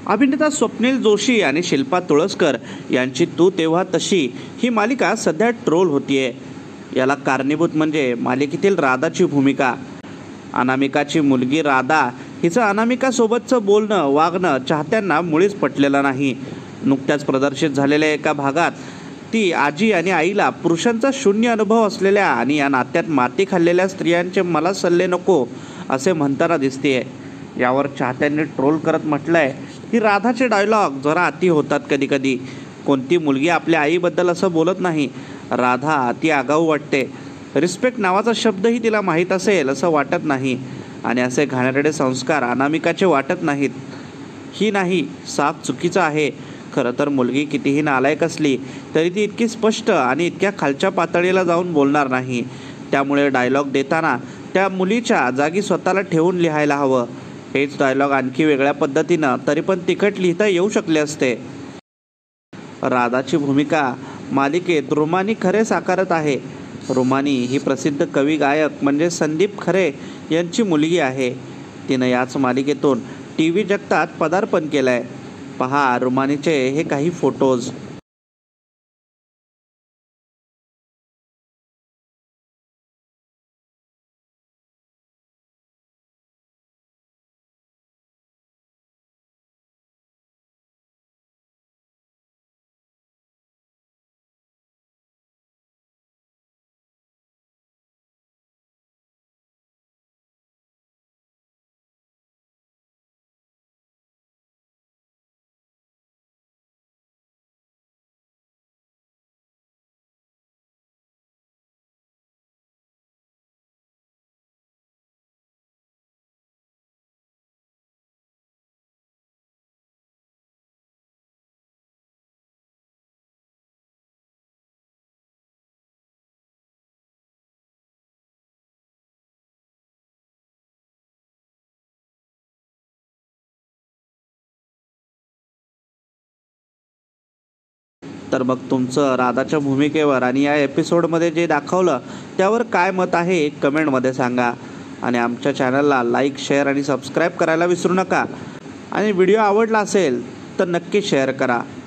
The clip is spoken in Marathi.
अभिनेता स्वप्नील जोशी आणि शिल्पा तुळसकर यांची तू तेव्हा तशी ही मालिका सध्या ट्रोल होतीये। याला कारणीभूत म्हणजे मालिकेतील राधाची भूमिका। अनामिकाची मुलगी राधा हिचं अनामिकासोबतचं बोलणं वागणं चाहत्यांना मुळीच पटलेलं नाही। नुकत्याच प्रदर्शित झालेल्या एका भागात ती आजी आणि आईला पुरुषांचा शून्य अनुभव असलेल्या आणि या नात्यात माती खाल्लेल्या स्त्रियांचे मला सल्ले नको असे म्हणताना दिसतेय। यावर चाहत्यांनी ट्रोल करत म्हटलंय की राधाचे डायलॉग जरा अति होतात कधी। कोणती मुलगी आपल्या आईबद्दल असं बोलत नाही। राधा अति आगाऊ वाटते। रिस्पेक्ट नावाचा शब्दही तिला माहीत असेल असं वाटत नाही आणि असे घाणेरडे संस्कार अनामिकाचे वाटत नाहीत। ही नाही साफ चुकीचं आहे। खरं तर मुलगी कितीही नालायक असली तरी ती इतकी स्पष्ट आणि इतक्या खालच्या पातळीला जाऊन बोलणार नाही। त्यामुळे डायलॉग देताना त्या मुलीच्या जागी स्वतःला ठेवून लिहायला हवं। हेच डायलॉग आणखी वेगळ्या पद्धतीनं तरी पण तिखट लिहिता येऊ शकले असते। राधाची भूमिका मालिकेत रुमानी खरे साकारत आहे। रुमानी ही प्रसिद्ध कवी गायक म्हणजे संदीप खरे यांची मुलगी आहे। तिनं याच मालिकेतून टीव्ही जगतात पदार्पण केलंय। पहा रुमानीचे हे काही फोटोज। तर मग तुमचं राधाच्या भूमिकेवर आणि या एपिसोडमध्ये जे दाखवलं त्यावर काय मत आहे कमेंटमध्ये सांगा। आणि आमच्या चॅनलला लाईक शेअर आणि सबस्क्राईब करायला विसरू नका। आणि व्हिडिओ आवडला असेल तर नक्की शेअर करा।